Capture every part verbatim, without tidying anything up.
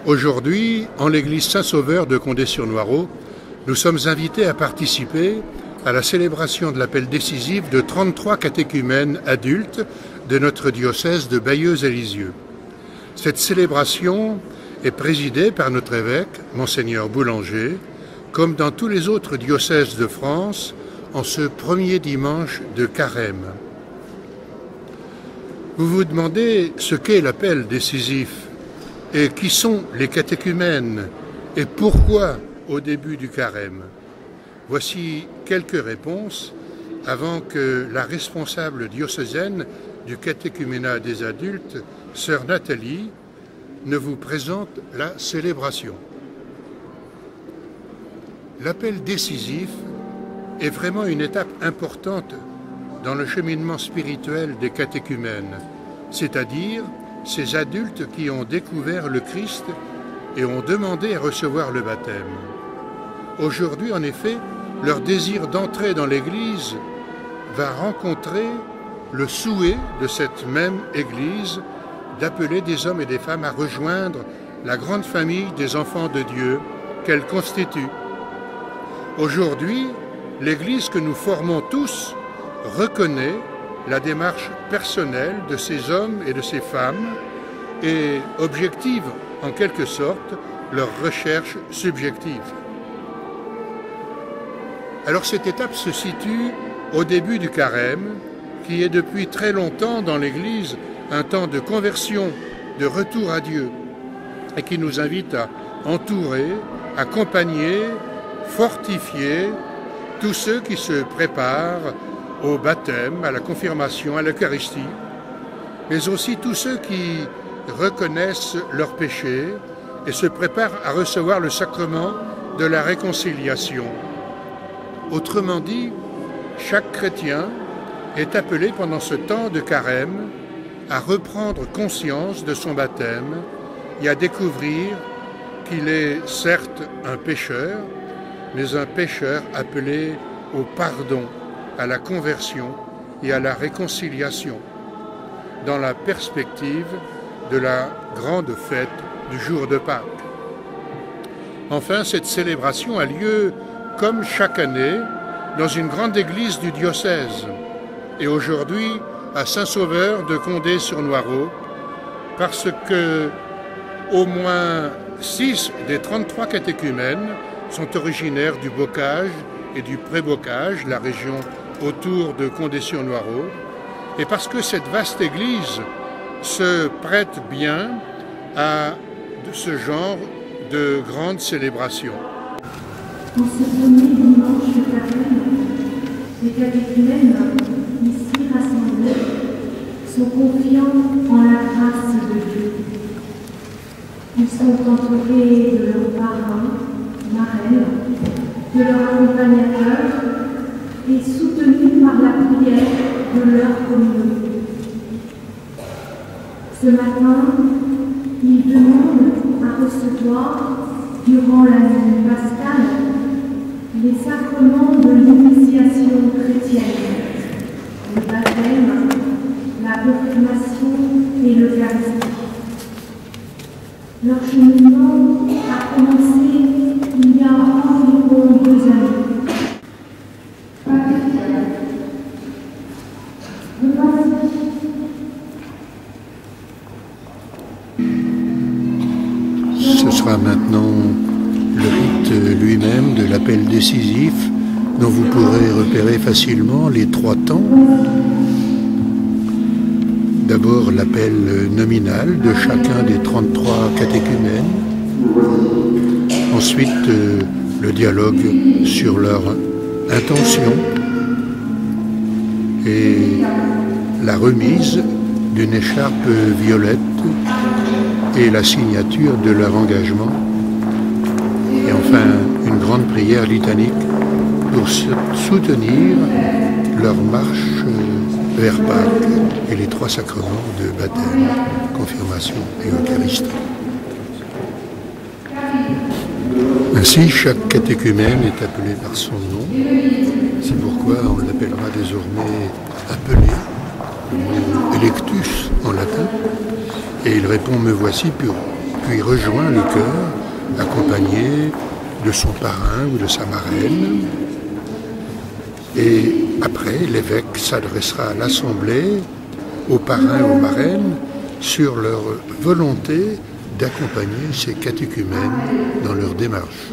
Aujourd'hui, en l'église Saint-Sauveur de Condé-sur-Noireau, nous sommes invités à participer à la célébration de l'appel décisif de trente-trois catéchumènes adultes de notre diocèse de Bayeux et Lisieux. Cette célébration est présidée par notre évêque, Monseigneur Boulanger, comme dans tous les autres diocèses de France, en ce premier dimanche de Carême. Vous vous demandez ce qu'est l'appel décisif et qui sont les catéchumènes et pourquoi au début du Carême. Voici quelques réponses avant que la responsable diocésaine du catéchuménat des adultes, sœur Nathalie, ne vous présente la célébration. L'appel décisif est vraiment une étape importante dans le cheminement spirituel des catéchumènes, c'est-à-dire ces adultes qui ont découvert le Christ et ont demandé à recevoir le baptême. Aujourd'hui, en effet, leur désir d'entrer dans l'Église va rencontrer le souhait de cette même Église d'appeler des hommes et des femmes à rejoindre la grande famille des enfants de Dieu qu'elle constitue. Aujourd'hui, l'Église que nous formons tous reconnaît la démarche personnelle de ces hommes et de ces femmes et objective en quelque sorte leur recherche subjective. Alors cette étape se situe au début du Carême, qui est depuis très longtemps dans l'Église un temps de conversion, de retour à Dieu, et qui nous invite à entourer, accompagner, fortifier tous ceux qui se préparent au baptême, à la confirmation, à l'Eucharistie, mais aussi tous ceux qui reconnaissent leurs péchés et se préparent à recevoir le sacrement de la réconciliation. Autrement dit, chaque chrétien est appelé pendant ce temps de Carême à reprendre conscience de son baptême et à découvrir qu'il est certes un pécheur, mais un pécheur appelé au pardon, à la conversion et à la réconciliation, dans la perspective de la grande fête du jour de Pâques. Enfin, cette célébration a lieu, comme chaque année, dans une grande église du diocèse, et aujourd'hui à Saint-Sauveur de Condé-sur-Noireau, parce que au moins six des trente-trois catéchumènes sont originaires du Bocage et du Pré-Bocage, la région autour de Condé-sur-Noireau, et parce que cette vaste église se prête bien à ce genre de grandes célébrations. En ce premier dimanche de Carême, les catéchumènes ici rassemblés sont confiants en la grâce de Dieu. Ils sont entourés de leurs parrains, marraines, de leurs accompagnateurs et soutenus par la prière de leur communauté. Ce matin, ils demandent à recevoir, durant la nuit pascale, les sacrements de l'initiation chrétienne, le baptême, la confirmation et l'Eucharistie. Leur cheminement a commencé il y a environ deux années. Ce sera maintenant le rite lui-même de l'appel décisif dont vous pourrez repérer facilement les trois temps. D'abord l'appel nominal de chacun des trente-trois catéchumènes. Ensuite euh, le dialogue sur leur intention et la remise d'une écharpe violette et la signature de leur engagement. Et enfin, une grande prière litanique pour soutenir leur marche vers Pâques et les trois sacrements de baptême, confirmation et Eucharistie. Ainsi, chaque catéchumène est appelé par son nom. C'est pourquoi on l'appellera désormais appelé, le mot electus en latin, et il répond « Me voici » puis rejoint le chœur, accompagné de son parrain ou de sa marraine. Et après, l'évêque s'adressera à l'assemblée, aux parrains et aux marraines, sur leur volonté d'accompagner ces catéchumènes dans leur démarche.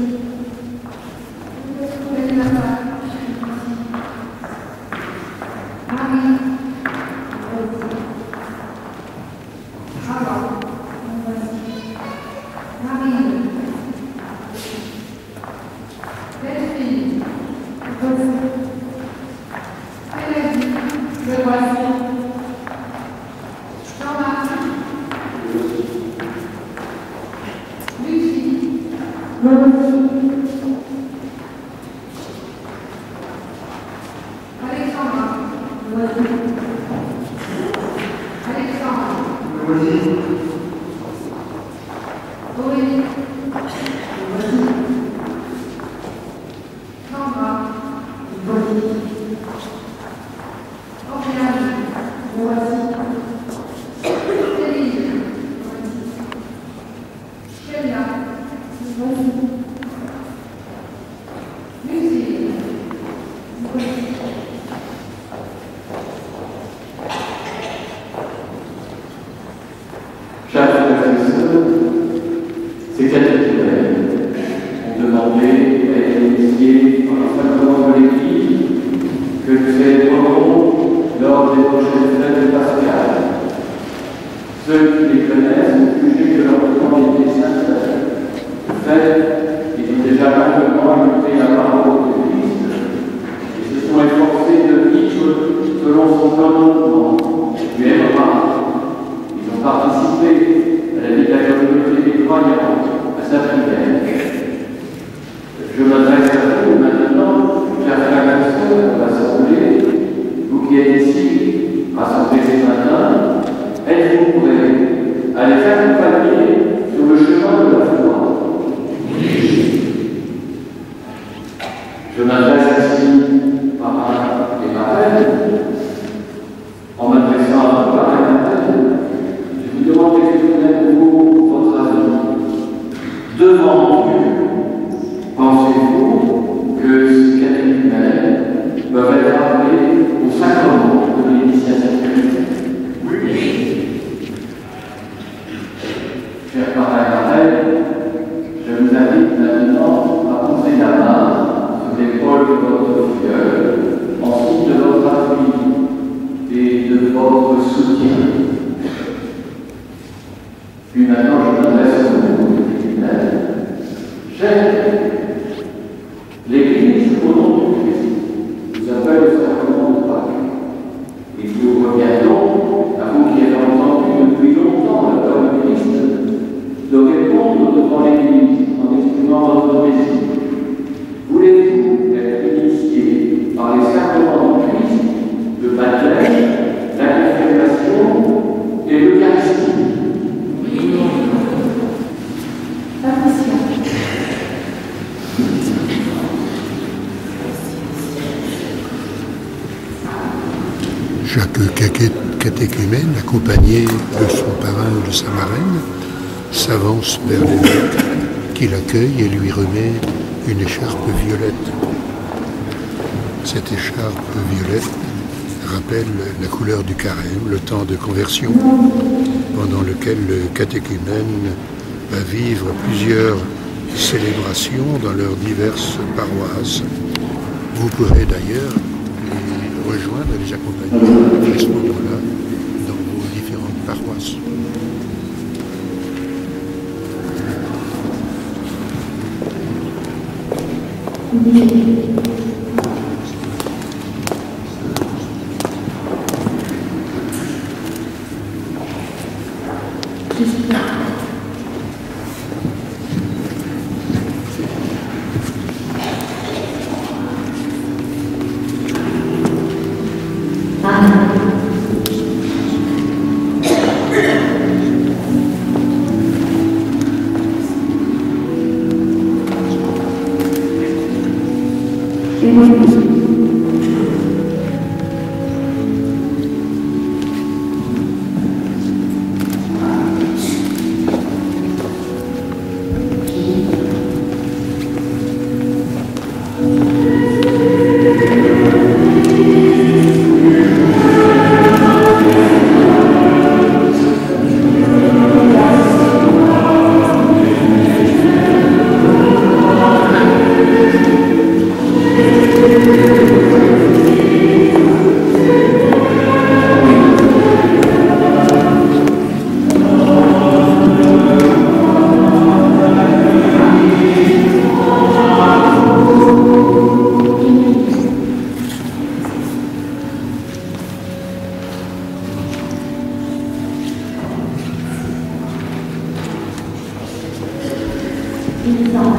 Ces catéchumènes ont demandé à être initiés par le sacrement de l'Église que nous célébrerons lors des prochaines fêtes pascales. Ceux qui les connaissent ont jugé que leur demande était sincère. De fait, ils ont déjà largement écouté la parole de Christ et se sont efforcés de vivre selon son commandement. Tu aimeras. Ils ont participé à la vie de la communauté des croyants, à sa prière. Je m'adresse à vous maintenant, chers frères et sœurs de l'Assemblée, vous qui êtes ici, rassemblés ce matin, êtes-vous prêts à les accompagner sur le chemin de la foi? Oui. Je m'adresse ici par un et marraine, en m'adressant à vous par un marraine. Je vous demande d'exprimer votre avis. Devant Dieu, pensez-vous que ces catéchumènes peuvent être appelés au sacrement de l'initiation chrétienne? Oui. Chers parrains et marraines, je vous invite maintenant à poser la main sur l'épaule de votre filleul en signe de votre appui et de votre soutien. Puis maintenant, je m'adresse à vous, catéchumènes. Chers l'Église, au nom du Christ, vous appelle au sacrement de Pâques. Et nous reviendons, à vous qui avez entendu depuis longtemps la parole du Christ, de répondre devant l'Église en exprimant votre désir. Voulez-vous être initiés par les sacrements du Christ, le baptême, la confirmation et l'Eucharistie? Oui. Attention. Chaque catéchumène, accompagné de son parrain ou de sa marraine, s'avance vers l'évêque qui l'accueille et lui remet une écharpe violette. Cette écharpe violette rappelle la couleur du carême, le temps de conversion, pendant lequel le catéchumène va vivre plusieurs célébrations dans leurs diverses paroisses. Vous pourrez d'ailleurs les rejoindre et les accompagner à ce moment-là dans vos différentes paroisses. suffisant.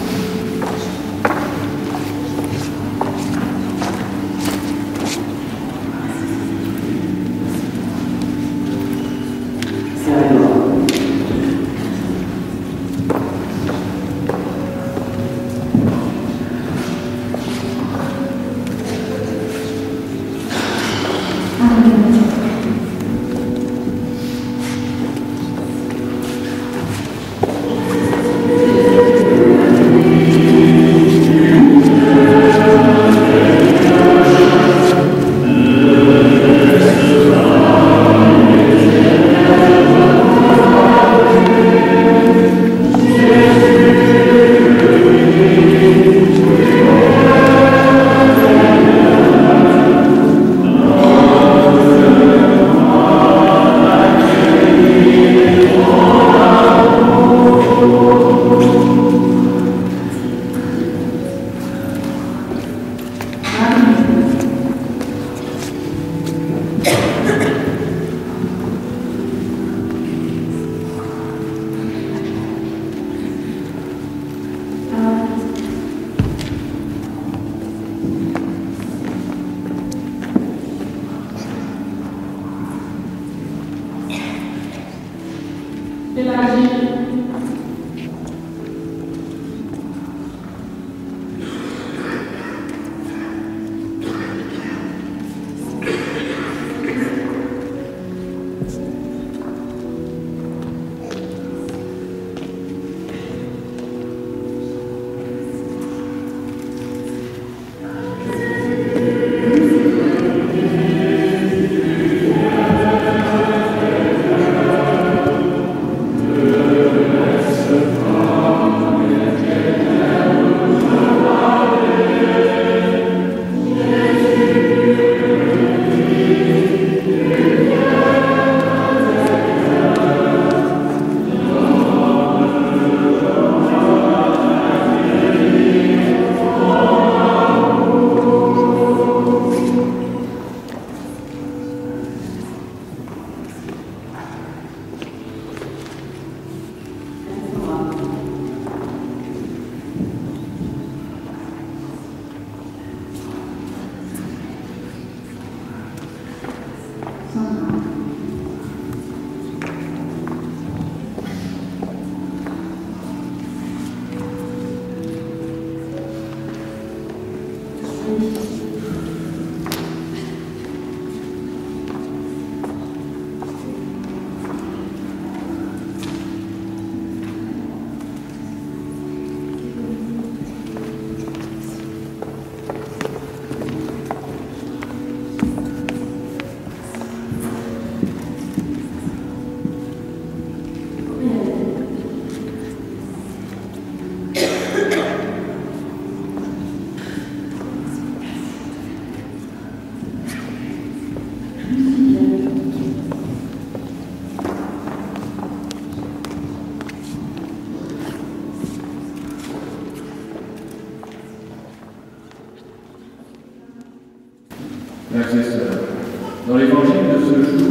Frères et sœurs, dans l'évangile de ce jour,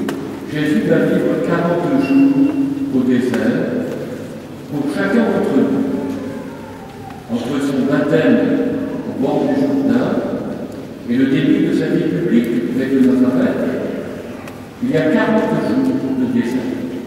Jésus va vivre quarante jours au désert pour chacun d'entre nous. Entre son baptême au bord du Jourdain et le début de sa vie publique près de Nazareth, il y a quarante jours de désert.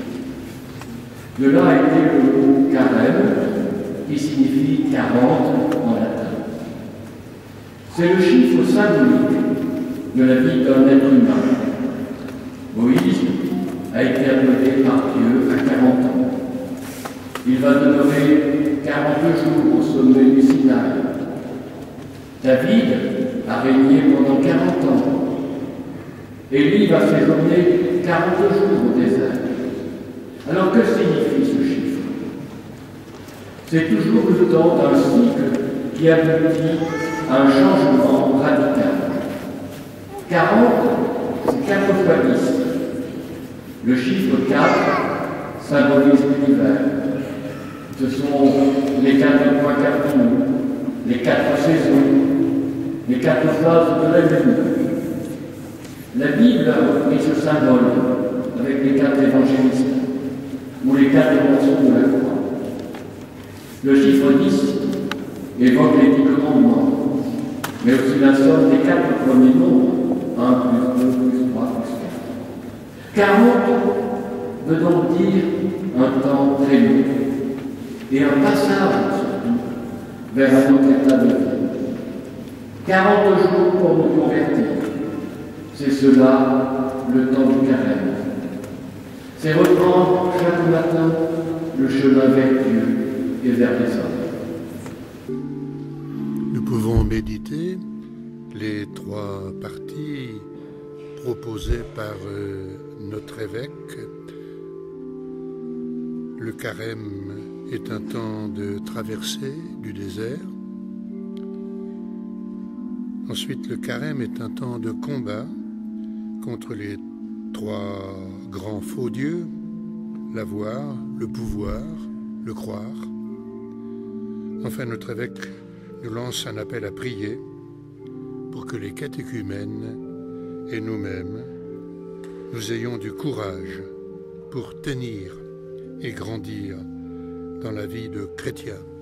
De là a été le mot carême, qui signifie quarante en latin. C'est le chiffre symbolique de la vie d'un être humain. Moïse a été appelé par Dieu à quarante ans. Il va demeurer quarante jours au sommet du Sinaï. David a régné pendant quarante ans. Élie va séjourner quarante jours au désert. Alors que signifie ce chiffre? C'est toujours le temps d'un cycle qui aboutit à un changement radical. quarante, c'est quatre fois dix. Le chiffre quatre symbolise l'univers. Ce sont les quatre points cardinaux, les quatre saisons, les quatre phases de la lune. La Bible a repris ce symbole avec les quatre évangélistes ou les quatre mentions de la croix. Le chiffre dix évoque les dix commandements, mais aussi la somme des quatre premiers nombres, un plus deux plus trois plus quatre. quarante veut donc dire un temps très long et un passage surtout vers un autre état de vie. quarante jours pour nous convertir, c'est cela le temps du carême. C'est reprendre chaque matin le chemin vers Dieu et vers les hommes. Nous pouvons méditer les trois parties proposées par euh, notre évêque. Le carême est un temps de traversée du désert. Ensuite, le carême est un temps de combat contre les trois grands faux dieux, l'avoir, le pouvoir, le croire. Enfin, notre évêque nous lance un appel à prier pour que les catéchumènes et nous-mêmes, nous ayons du courage pour tenir et grandir dans la vie de chrétien.